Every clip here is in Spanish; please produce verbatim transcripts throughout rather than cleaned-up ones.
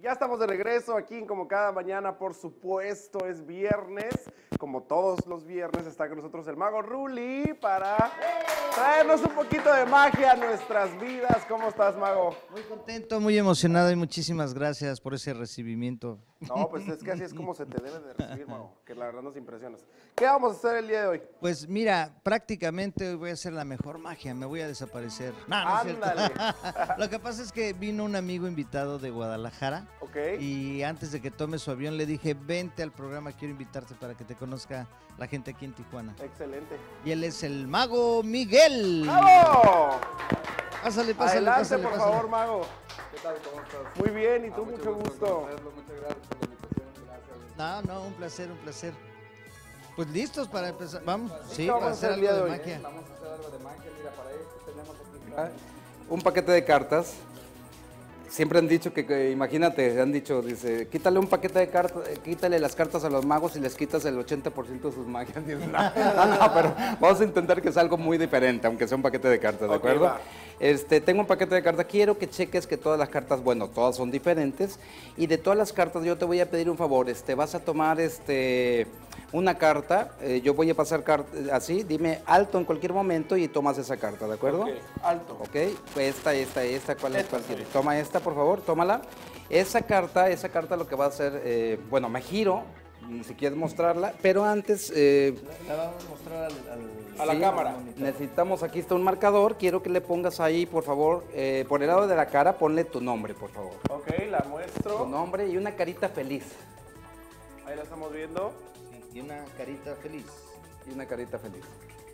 Ya estamos de regreso aquí como cada mañana, por supuesto, es viernes. Como todos los viernes está con nosotros el Mago Ruli para traernos un poquito de magia a nuestras vidas. ¿Cómo estás, Mago? Muy contento, muy emocionado y muchísimas gracias por ese recibimiento. No, pues es que así es como se te debe de recibir, Mago, que la verdad nos impresionas. ¿Qué vamos a hacer el día de hoy? Pues mira, prácticamente hoy voy a hacer la mejor magia, me voy a desaparecer. No, no es cierto. Ándale. Lo que pasa es que vino un amigo invitado de Guadalajara. Ok. Y antes de que tome su avión le dije, vente al programa, quiero invitarte para que te conozca la gente aquí en Tijuana. Excelente. Y él es el Mago Miguel. ¡Bravo! Pásale, pásale, Adelante, pásale, por pásale. favor, Mago. ¿Qué tal? ¿Cómo estás? Muy bien, ¿y tú? Ah, mucho gusto. conocerlo, muchas gracias por la invitación, gracias. No, no, un placer, un placer. Pues listos para empezar. Vamos, sí, vamos para a hacer hacer el algo día de de hoy? magia. Vamos a hacer algo de magia, mira, para esto tenemos aquí un paquete de cartas. Siempre han dicho que, que, imagínate, han dicho, dice, quítale un paquete de cartas, quítale las cartas a los magos y les quitas el ochenta por ciento de sus magias. Dice, no, no, no, pero vamos a intentar que sea algo muy diferente, aunque sea un paquete de cartas, ¿de Okay, acuerdo? va. Este, tengo un paquete de cartas, quiero que cheques que todas las cartas, bueno, todas son diferentes, y de todas las cartas yo te voy a pedir un favor, este, vas a tomar este, una carta, eh, yo voy a pasar carta, así, dime alto en cualquier momento y tomas esa carta, ¿de acuerdo? Ok, alto. Ok, pues esta, esta, esta, ¿cuál es? Esta, ¿Cuál quieres? sí. Toma esta, por favor, tómala. Esa carta, esa carta lo que va a hacer, eh, bueno, me giro, y si quieres mostrarla, pero antes... Eh, La vamos a mostrar al, al- A la sí, cámara. necesitamos, aquí está un marcador, quiero que le pongas ahí, por favor, eh, por el lado de la cara, ponle tu nombre, por favor. Ok, la muestro. Tu nombre y una carita feliz. Ahí la estamos viendo. Y una carita feliz. Y una carita feliz.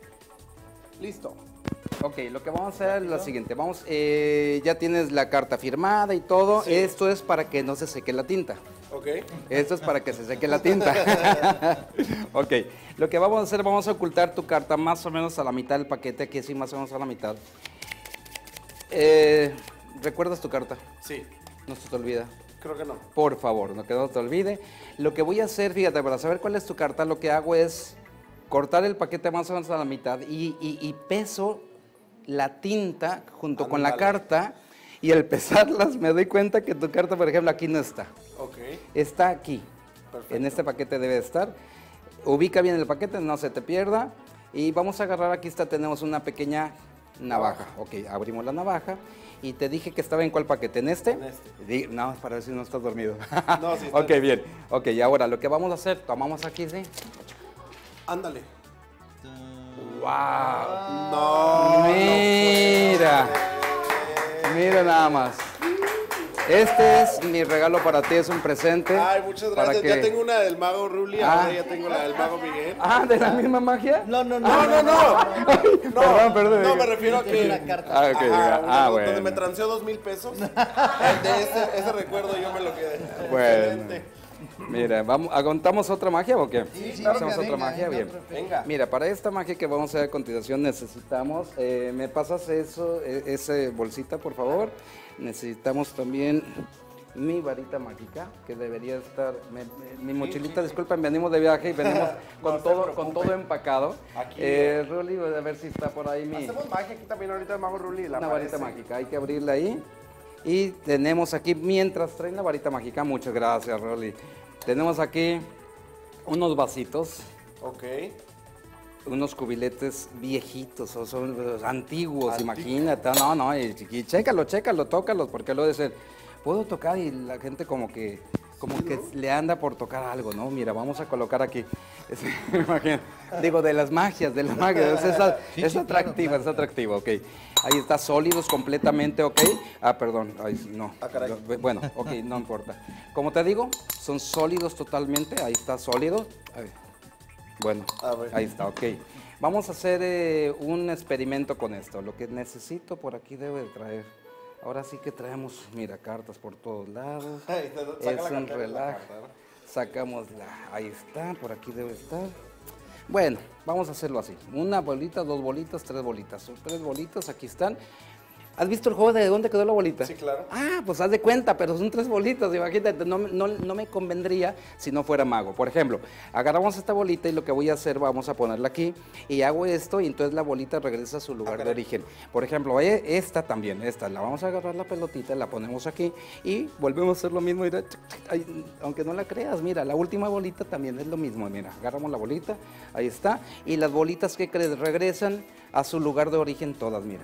Listo. Ok, lo que vamos a hacer es lo siguiente, vamos, eh, ya tienes la carta firmada y todo, Sí. esto es para que no se seque la tinta. Ok. Esto es para que se seque la tinta. Ok, lo que vamos a hacer, vamos a ocultar tu carta más o menos a la mitad del paquete, aquí sí, más o menos a la mitad. Eh, ¿Recuerdas tu carta? Sí, No se te olvida. creo que no. Por favor, no que no te olvide. Lo que voy a hacer, fíjate, para saber cuál es tu carta, lo que hago es cortar el paquete más o menos a la mitad y, y- y peso la tinta junto con la Ándale. carta, y al pesarlas me doy cuenta que tu carta, por ejemplo, aquí no está. Ok. Está aquí. Perfecto. En este paquete debe estar. Ubica bien el paquete, no se te pierda. Y vamos a agarrar, aquí está, tenemos una pequeña navaja. Ok, abrimos la navaja. Y te dije que estaba en cuál paquete, ¿en este? En este. Di- no, para ver si no estás dormido. No, sí está Ok, en bien. Ok, y ahora lo que vamos a hacer, tomamos aquí, ¿sí? Ándale. ¡Wow! No. Mira. Mira nada más. Este es mi regalo para ti, es un presente. Ay, muchas para gracias. que- Ya tengo una del Mago Ruli, Ah. ahora ya tengo la del Mago Miguel. Ah, ¿de la misma magia? No, no, no. No, no, no. No, Perdón, perdón. no me refiero a Tiene que. una carta. Ah, ok, Ajá, diga. una- Ah, donde bueno. me transeó dos mil pesos. De ese, ese recuerdo yo me lo quedé. Bueno. Excelente. Mira, vamos, ¿aguantamos otra magia o qué? Sí, sí, ¿Hacemos venga, otra venga, magia? venga, Bien. otra. Venga. Mira, para esta magia que vamos a hacer a continuación necesitamos, eh, ¿me pasas eso, e- ese bolsita, por favor? Necesitamos también mi varita mágica, que debería estar, me- me- mi mochilita, disculpen, venimos de viaje y venimos con, No se todo, con preocupe. todo empacado. Aquí. Eh, Rolly, voy a ver si está por ahí mi... Hacemos magia aquí también ahorita el Mago Ruli. la Una varita aparece. mágica, hay que abrirla ahí. Y tenemos aquí, mientras traen la varita mágica, muchas gracias, Rolly. Tenemos aquí unos vasitos, Ok. unos cubiletes viejitos, o son eh, antiguos, Antiguos. imagínate. No, no, y, y chécalo, chécalo, tócalos, porque lo de ser, puedo tocar y la gente como que, como que le anda por tocar algo, ¿no? Mira, vamos a colocar aquí. Es- imagina, digo, de las magias, de las magias, es, es- Sí, es sí, atractiva, claro, es atractiva, ok. Ahí está, sólidos completamente, ok. Ah, perdón, ay, no. Ah, caray. Bueno, ok, no importa. Como te digo, son sólidos totalmente, ahí está sólido. Ay, bueno, A ver. ahí está, ok. Vamos a hacer eh, un experimento con esto. Lo que necesito por aquí debe de traer. Ahora sí que traemos, mira, cartas por todos lados. Ahí está, saca Es la un cartera y la relajo. carta, ¿no? Sacamos la, ahí está, por aquí debe estar. Bueno, vamos a hacerlo así. Una bolita, dos bolitas, tres bolitas. Son tres bolitas, aquí están. ¿Has visto el juego de dónde quedó la bolita? Sí, claro. Ah, pues haz de cuenta, pero son tres bolitas, imagínate, no, no, no me convendría si no fuera mago. Por ejemplo, agarramos esta bolita y lo que voy a hacer, vamos a ponerla aquí y hago esto y entonces la bolita regresa a su lugar Ah, de origen. Por ejemplo, eh, esta también, esta, la vamos a agarrar la pelotita, la ponemos aquí y volvemos a hacer lo mismo. Mira, ay, aunque no la creas, mira, la última bolita también es lo mismo, mira, agarramos la bolita, ahí está, y las bolitas que crees regresan a su lugar de origen todas, mira.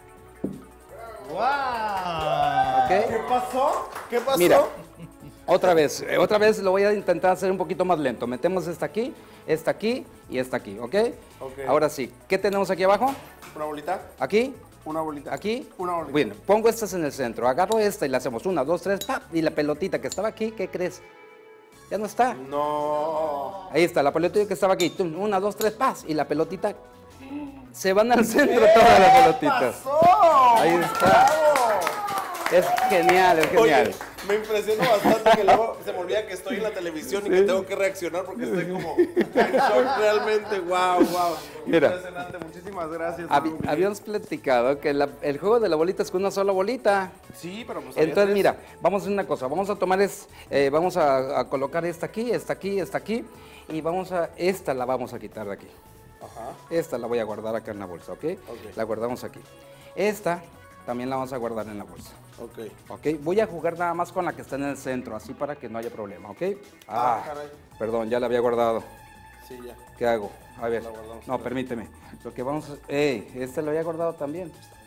¡Wow! ¿Ok? ¿Qué pasó? ¿Qué pasó? Mira, otra vez, eh, otra vez lo voy a intentar hacer un poquito más lento. Metemos esta aquí, esta aquí y esta aquí, ¿ok? Ok. Ahora sí, ¿qué tenemos aquí abajo? Una bolita, Aquí, una bolita. aquí. Una bolita. Bueno, pongo estas en el centro, agarro esta y la hacemos una, dos, tres, ¡pap! Y la pelotita que estaba aquí, ¿qué crees? Ya no está. No. Ahí está, la pelotita que estaba aquí, tum, una, dos, tres, ¡paz! Y la pelotita, se van al centro todas las pelotitas. ¡Pasó! Ahí está. Es genial, es genial. Oye, me impresiona bastante que luego se me olvida que estoy en la televisión y que tengo que reaccionar porque estoy como en shock realmente. Wow, wow. Mira. Impresionante. Muchísimas gracias. Habi- Ruby. habíamos platicado que la- el juego de la bolita es con una sola bolita. Sí, pero pues había Entonces, tres. mira, vamos a hacer una cosa. Vamos a tomar, es, eh, vamos a, a colocar esta aquí, esta aquí, esta aquí. Y vamos a, esta la vamos a quitar de aquí. Ajá. Esta la voy a guardar acá en la bolsa, ¿ok? Ok. La guardamos aquí. Esta también la vamos a guardar en la bolsa. Ok. ¿Ok? Voy a jugar nada más con la que está en el centro, así para que no haya problema, ¿ok? Ah, caray. Perdón, ya la había guardado. Sí, ya. ¿Qué hago? A ver, La guardamos no, otra. permíteme. Lo que vamos a... ¡Ey! Este lo había guardado también.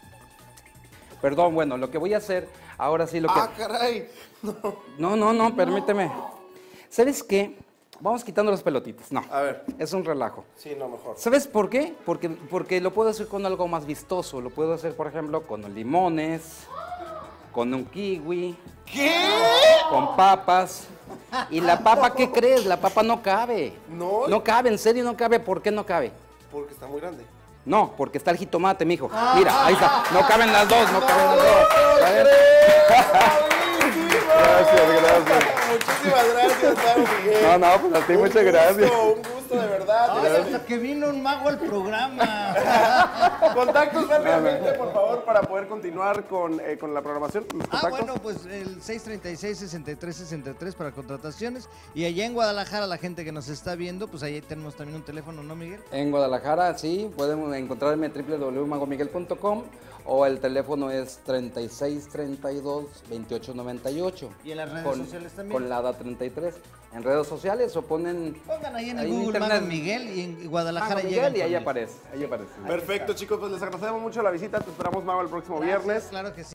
Perdón, bueno, lo que voy a hacer, ahora sí lo que... Ah, caray. No. No, no, no, permíteme. ¿Sabes qué? Vamos quitando las pelotitas. No, A ver. es un relajo. Sí, no, mejor. ¿Sabes por qué? Porque, porque lo puedo hacer con algo más vistoso. Lo puedo hacer, por ejemplo, con limones, con un kiwi, ¿Qué? con papas. ¿Y la papa qué crees? La papa no cabe. No. No cabe, en serio no cabe. ¿Por qué no cabe? Porque está muy grande. No, porque está el jitomate, mijo. Mira, ahí está. No caben las dos, no caben las dos. A ver. Gracias, gracias. Muchísimas gracias, Mago Miguel. No, no, pues a ti Un muchas gusto, gracias. Un gusto, de verdad. Ay, hasta que vino un mago al programa. Contactos rápidamente, por favor, para poder continuar con, eh, con la programación. Los Ah, contactos. bueno, pues el seis treinta y seis, sesenta y tres sesenta y tres para contrataciones. Y allá en Guadalajara, la gente que nos está viendo, pues ahí tenemos también un teléfono, ¿no, Miguel? En Guadalajara, sí, pueden encontrarme en w w w punto mago miguel punto com o el teléfono es treinta y seis, treinta y dos, veintiocho noventa y ocho. ¿Y en las redes Con- sociales también? Con la A D A treinta y tres. En redes sociales o ponen... Pongan ahí en el ahí en Google internet. Mago Miguel y en Guadalajara Mago llegan Miguel y ahí con él. aparece, ahí aparece. Perfecto, chicos, pues les agradecemos mucho la visita. Te esperamos, Mago, el próximo Gracias, viernes. Claro que sí.